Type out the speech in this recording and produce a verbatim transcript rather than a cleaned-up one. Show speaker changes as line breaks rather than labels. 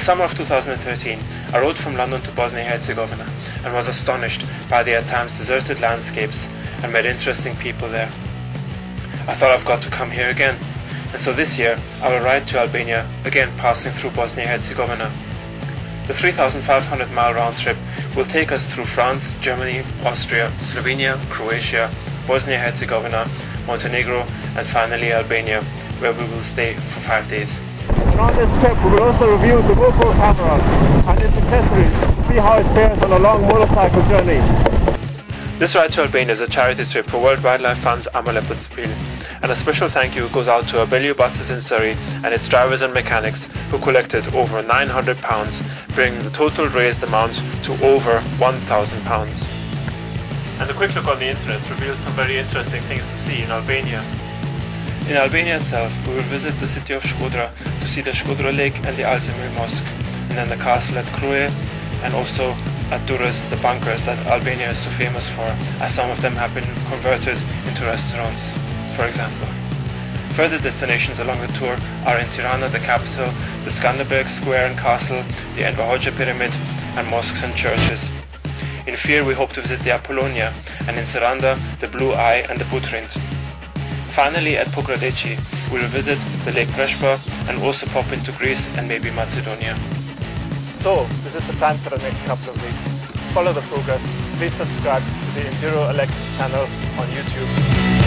summer of two thousand thirteen, I rode from London to Bosnia-Herzegovina and was astonished by the at times deserted landscapes and met interesting people there. I thought I've got to come here again, and so this year I will ride to Albania, again passing through Bosnia-Herzegovina. The three thousand five hundred mile round trip will take us through France, Germany, Austria, Slovenia, Croatia, Bosnia-Herzegovina, Montenegro and finally Albania, where we will stay for five days.
And on this trip we will also review the GoPro camera and its accessories to see how it fares on a long motorcycle journey.
This ride to Albania is a charity trip for World Wildlife Fund's Amalepotsipil, and a special thank you goes out to Abellio Buses in Surrey and its drivers and mechanics who collected over nine hundred pounds, bringing the total raised amount to over one thousand pounds. And a quick look on the internet reveals some very interesting things to see in Albania. In Albania itself, we will visit the city of Shkodra to see the Shkodra Lake and the Alzemir Mosque, and then the castle at Kruje, and also at Durrës, the bunkers that Albania is so famous for, as some of them have been converted into restaurants, for example. Further destinations along the tour are in Tirana, the capital, the Skanderberg Square and Castle, the Enver Hoxha Pyramid, and mosques and churches. In Fir we hope to visit the Apollonia, and in Saranda, the Blue Eye and the Butrint. Finally, at Pogradeci, we will visit the Lake Prespa and also pop into Greece and maybe Macedonia.
So, this is the plan for the next couple of weeks. Follow the progress. Please subscribe to the Enduro Alexis channel on YouTube.